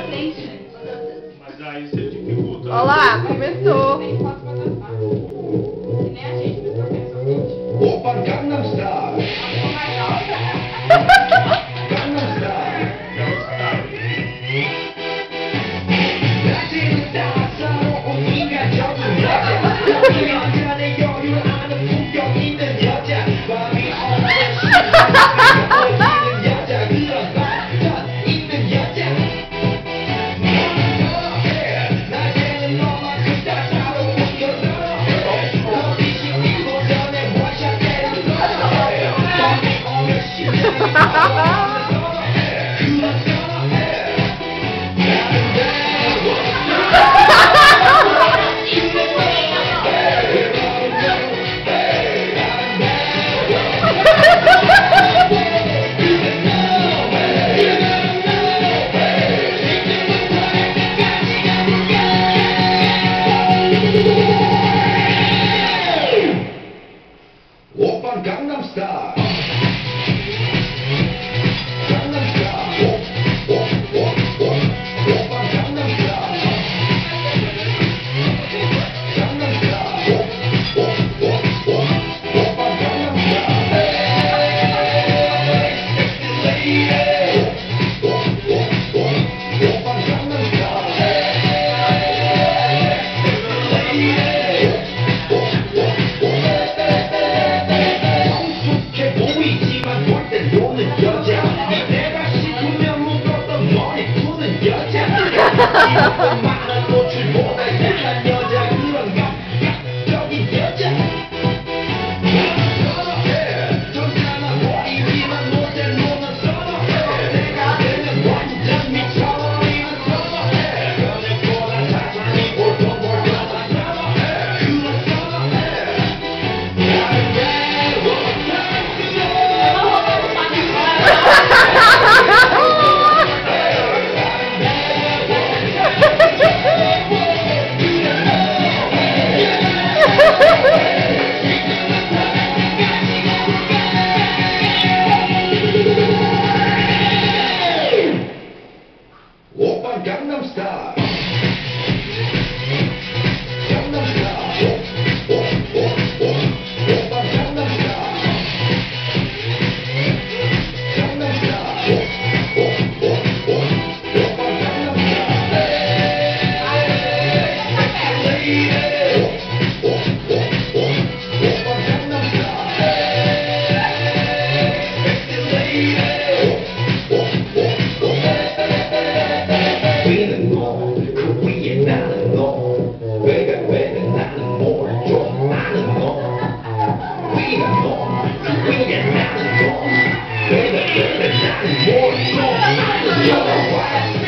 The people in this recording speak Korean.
Mas aí você dificulta. Olha lá, começou. Opa, Gangnam Style. Gangnam Style. 낮에는 따사로운 인간적인 여자. 그 여자의 여유를 아는 품격 있는 여자. 밤이 오면 시간이 여자. 그런 반전 있는 여자. 낮에는 너만큼 따사로운 여자. 거리식 밀고 전에 원샷 때리는 여자. 밤이 오면 시간이 오빤 강남 스타일. 강남 스타일. 오빤 강남 스타일. 강남 스타일. 오빤 강남 스타일. 섹시 레이디. 오빤 강남 스타일. 성숙해 보이지만 볼 땐 노는 여자. 이때가 싶으면 묶었던 머리 푸는 여자. 많은 노출보다 약한 여자. 그런 감각적인 여자. 전사나 보이지만 모델 노는 선어해. 내가 되면 완전 미쳐버리는 선어해. 연예보다 자신이 보통 볼 여자 선어해. 그런 선어해. 오빤 강남 스타일. 강남 스타일. 오빤 강남 스타일. 강남 스타일. 오빤 강남 스타일. 레이디. 오빤 강남 스타일. 섹시 레이디. 위는 너, 그 위에 나는 너. 왜는 나는 뭘 좀 아는 너. 위는 너, 그 위에 나는 너. 왜는 나는 뭘 좀 아는 너.